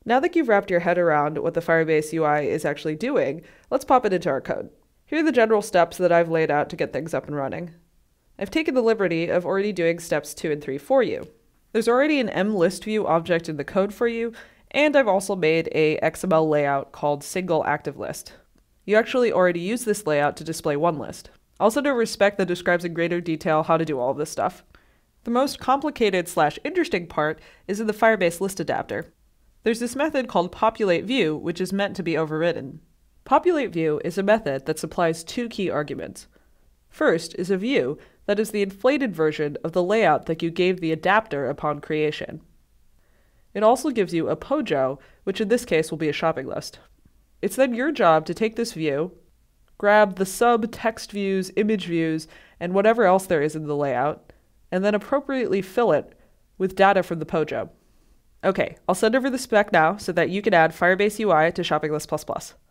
Now that you've wrapped your head around what the Firebase UI is actually doing, let's pop it into our code. Here are the general steps that I've laid out to get things up and running. I've taken the liberty of already doing steps 2 and 3 for you. There's already an mListView object in the code for you, and I've also made a XML layout called SingleActiveList. You actually already use this layout to display one list. I'll send a respec that describes in greater detail how to do all of this stuff. The most complicated / interesting part is in the FirebaseListAdapter. There's this method called populateView, which is meant to be overridden. PopulateView is a method that supplies 2 key arguments. First is a view that is the inflated version of the layout that you gave the adapter upon creation. It also gives you a POJO, which in this case will be a shopping list. It's then your job to take this view, grab the sub-text views, image views, and whatever else there is in the layout, and then appropriately fill it with data from the POJO. Okay, I'll send over the spec now so that you can add Firebase UI to Shopping List++.